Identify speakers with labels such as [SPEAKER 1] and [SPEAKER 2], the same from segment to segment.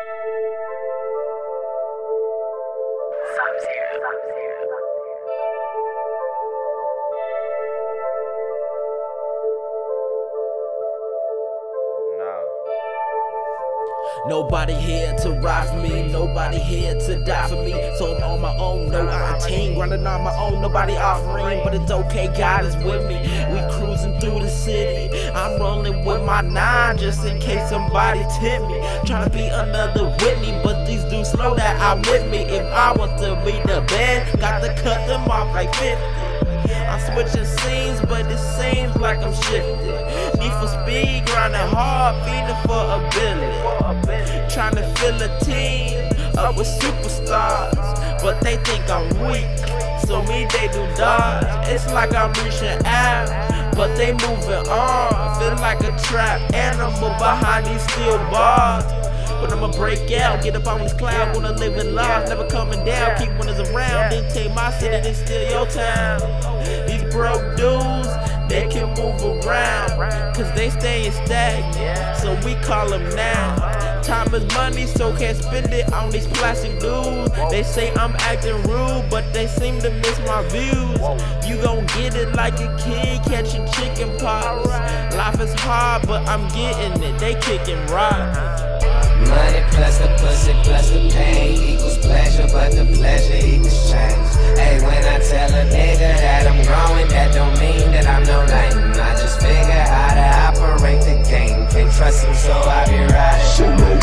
[SPEAKER 1] Nobody here to ride for me, nobody here to die for me. So I'm on my own, no I ain't grinding on my own, nobody offering, but it's okay, God is with me. We cruising through the city, I'm rolling with my 9 just in case somebody tip me. Trying to be another Whitney, but these dudes slow that outlive me. If I want to be the best, got to cut them off like 50. I'm switching scenes, but it seems like I'm shifted. Need for speed, grinding hard, feeding for ability. Trying to fill a team up with superstars, but they think I'm weak, so me they do dodge. It's like I'm reaching out, but they moving on. Feel like a trapped animal behind these steel bars. But I'ma break out, get up on this cloud, wanna live in love, never coming down, keep winners around. Then take my city, then steal your town. These broke dudes, they can move around, cause they staying stagnant, so we call them now. Time is money, so can't spend it on these plastic dudes. They say I'm acting rude, but they seem to miss my views. You gon' get it like a kid catching chicken pox. Life is hard, but I'm getting it, they kicking rocks.
[SPEAKER 2] Money plus the pussy plus the pain equals pleasure, but the pleasure equals change. Hey, when I tell a nigga that I'm growing, that don't mean that I'm no lame. I just figure how to operate the game. Can't trust him, so I be riding
[SPEAKER 3] solo,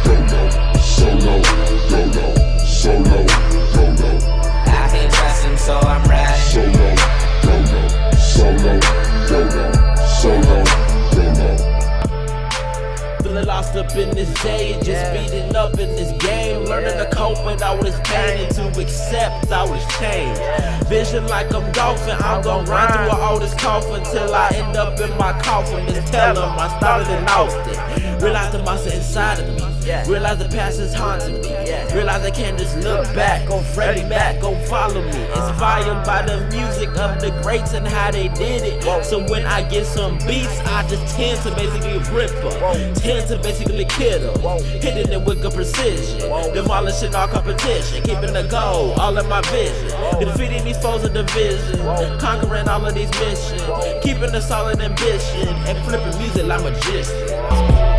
[SPEAKER 3] solo, solo, solo, solo.
[SPEAKER 2] I can't trust him, so I'm riding
[SPEAKER 3] solo, solo, solo, solo, solo.
[SPEAKER 1] Feeling lost up in this day, just speeding up in this game. Learning to cope with all this pain and to accept all this change. Vision like I'm golfing, I'm gon' run through all this coffin till I end up in my coffin. Just tell them I started in Austin. Realize the monster inside of me. Realize the past is haunting me. Realize I can't just look back on Freddie Mac, gon' follow me. Inspired by the music of the greats and how they did it. So when I get some beats, I just tend to basically rip them, tend to basically kill them, hitting it with good precision, demolishing all competition, keeping the goal all in my vision, defeating these foes of division, conquering all of these missions, keeping a solid ambition, and flipping music like magicians.